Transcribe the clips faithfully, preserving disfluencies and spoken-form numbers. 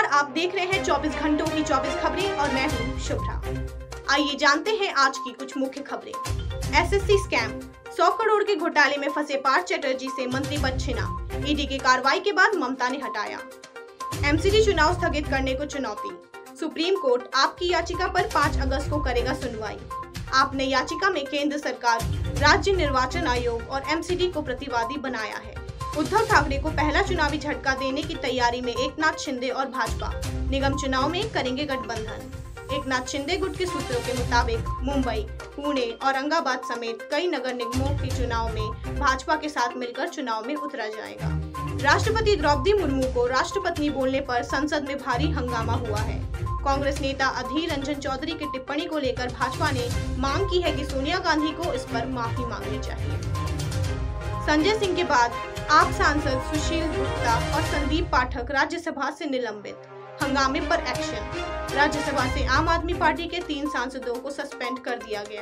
आप देख रहे हैं चौबीस घंटों की चौबीस खबरें और मैं हूं शुभ्रा। आइए जानते हैं आज की कुछ मुख्य खबरें। एसएससी स्कैम, सौ करोड़ के घोटाले में फंसे पार्थ चटर्जी से मंत्री पद छिना, ईडी की कार्रवाई के बाद ममता ने हटाया। एमसीडी चुनाव स्थगित करने को चुनौती, सुप्रीम कोर्ट आपकी याचिका पर पाँच अगस्त को करेगा सुनवाई। आपने याचिका में केंद्र सरकार, राज्य निर्वाचन आयोग और एमसीडी को प्रतिवादी बनाया है। उद्धव ठाकरे को पहला चुनावी झटका देने की तैयारी में एकनाथ शिंदे और भाजपा, निगम चुनाव में करेंगे गठबंधन। एकनाथ शिंदे गुट के सूत्रों के मुताबिक मुंबई, पुणे, औरंगाबाद समेत कई नगर निगमों के चुनाव में भाजपा के साथ मिलकर चुनाव में उतरा जाएगा। राष्ट्रपति द्रौपदी मुर्मू को राष्ट्रपत्नी बोलने पर संसद में भारी हंगामा हुआ है। कांग्रेस नेता अधीर रंजन चौधरी की टिप्पणी को लेकर भाजपा ने मांग की है कि सोनिया गांधी को इस पर माफी मांगनी चाहिए। संजय सिंह के बाद आप सांसद सुशील गुप्ता और संदीप पाठक राज्यसभा से निलंबित, हंगामे पर एक्शन। राज्यसभा से आम आदमी पार्टी के तीन सांसदों को सस्पेंड कर दिया गया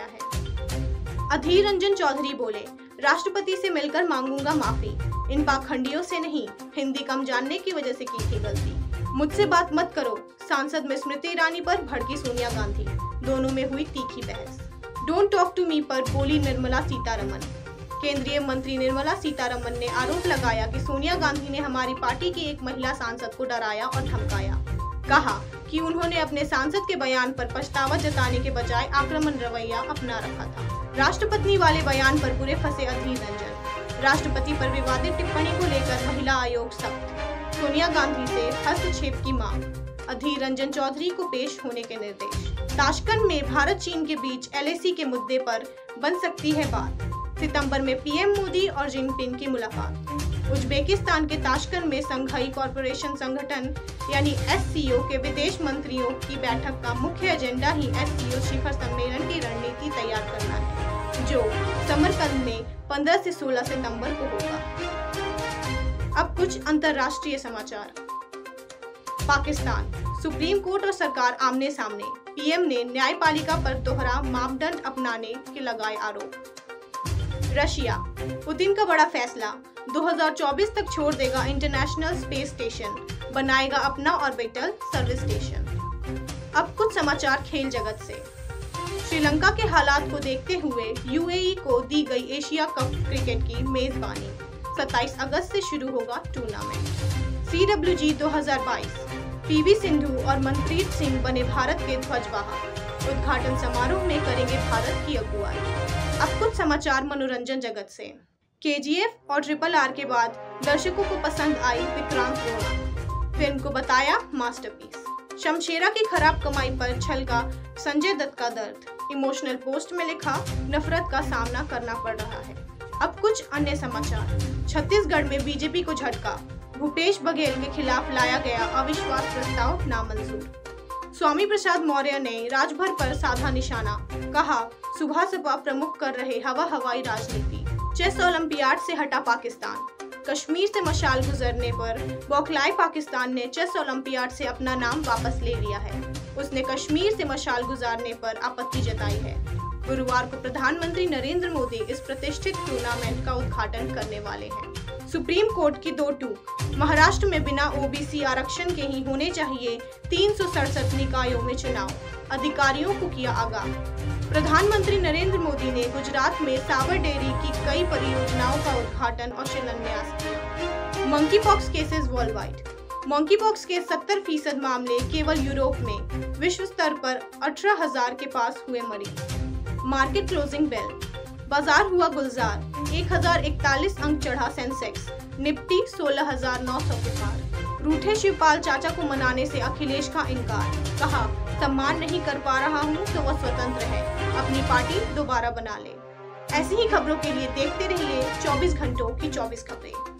है। अधीर रंजन चौधरी बोले, राष्ट्रपति से मिलकर मांगूंगा माफी, इन पाखंडियों से नहीं, हिंदी कम जानने की वजह से की थी गलती। मुझसे बात मत करो, सांसद में स्मृति ईरानी पर भड़की सोनिया गांधी, दोनों में हुई तीखी बहस। डोंट टॉक टू मी पर बोली निर्मला सीतारमन। केंद्रीय मंत्री निर्मला सीतारमन ने आरोप लगाया कि सोनिया गांधी ने हमारी पार्टी की एक महिला सांसद को डराया और धमकाया। कहा कि उन्होंने अपने सांसद के बयान पर पछतावा जताने के बजाय आक्रामक रवैया अपना रखा था। राष्ट्रपत्नी वाले बयान पर बुरे फंसे अधीर रंजन। राष्ट्रपति पर विवादित टिप्पणी को लेकर महिला आयोग सख्त, सोनिया गांधी से हस्तक्षेप की मांग। अधीर रंजन चौधरी को पेश होने के निर्देश। ताशकंद में भारत चीन के बीच एलएसी के मुद्दे पर बन सकती है बात। सितंबर में पीएम मोदी और जिनपिंग की मुलाकात। उज्बेकिस्तान के ताशकंद में संघाई कॉरपोरेशन संगठन यानी एससीओ के विदेश मंत्रियों की बैठक का मुख्य एजेंडा ही एससीओ शिखर सम्मेलन की रणनीति तैयार करना है, जो समरकंद में पंद्रह से सोलह सितंबर को होगा। अब कुछ अंतर्राष्ट्रीय समाचार। पाकिस्तान, सुप्रीम कोर्ट और सरकार आमने सामने, पीएम ने न्यायपालिका पर दोहरा मापदंड अपनाने के लगाए आरोप। रशिया, पुतिन का बड़ा फैसला, दो हज़ार चौबीस तक छोड़ देगा इंटरनेशनल स्पेस स्टेशन, बनाएगा अपना ऑर्बिटल सर्विस स्टेशन। अब कुछ समाचार खेल जगत से। श्रीलंका के हालात को देखते हुए यूएई को दी गई एशिया कप क्रिकेट की मेजबानी। सत्ताईस अगस्त से शुरू होगा टूर्नामेंट। सीडब्ल्यूजी दो हज़ार बाईस, पीवी सिंधु और मनप्रीत सिंह बने भारत के ध्वजवाहक। उद्घाटन समारोह में करेंगे भारत की अगुवाई। अब कुछ समाचार मनोरंजन जगत से। केजीएफ और ट्रिपल आर के बाद दर्शकों को पसंद आई विक्रांत रोना, फिल्म को बताया मास्टरपीस। शमशेरा की खराब कमाई पर छलका संजय दत्त का दर्द, इमोशनल पोस्ट में लिखा, नफरत का सामना करना पड़ रहा है। अब कुछ अन्य समाचार। छत्तीसगढ़ में बीजेपी को झटका, भूपेश बघेल के खिलाफ लाया गया अविश्वास प्रस्ताव नामंजूर। स्वामी प्रसाद मौर्य ने राजभर पर साधा निशाना, कहा सुबह सपा प्रमुख कर रहे हवा हवाई राजनीति। चेस ओलंपियाड से हटा पाकिस्तान, कश्मीर से मशाल गुजरने पर बौखलाए पाकिस्तान ने चेस ओलंपियाड से अपना नाम वापस ले लिया है। उसने कश्मीर से मशाल गुजारने पर आपत्ति जताई है। गुरुवार को प्रधानमंत्री नरेंद्र मोदी इस प्रतिष्ठित टूर्नामेंट का उद्घाटन करने वाले हैं। सुप्रीम कोर्ट की दो टूक, महाराष्ट्र में बिना ओबीसी आरक्षण के ही होने चाहिए तीन सौ सड़सठ निकायों में चुनाव, अधिकारियों को किया आगाह। प्रधानमंत्री नरेंद्र मोदी ने गुजरात में साबर डेयरी की कई परियोजनाओं का उद्घाटन और शिलान्यास किया। Monkeypox cases worldwide, monkeypox के सत्तर फीसद मामले केवल यूरोप में, विश्व स्तर पर अठारह हजार के पास हुए मरीज। मार्केट क्लोजिंग बेल, बाजार हुआ गुलजार, एक हजार इकतालीस अंक चढ़ा सेंसेक्स, निफ्टी सोलह हजार नौ सौ के पार। रूठे शिवपाल चाचा को मनाने से अखिलेश का इनकार, कहा सम्मान नहीं कर पा रहा हूं तो वह स्वतंत्र है, अपनी पार्टी दोबारा बना ले। ऐसी ही खबरों के लिए देखते रहिए चौबीस घंटों की चौबीस खबरें।